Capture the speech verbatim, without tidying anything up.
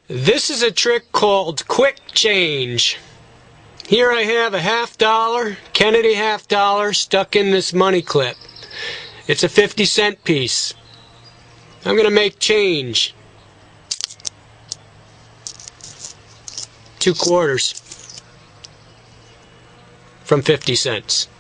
This is a trick called quick change. Here I have a half dollar, Kennedy half dollar, stuck in this money clip. It's a fifty cent piece. I'm going to make change. Two quarters from fifty cents.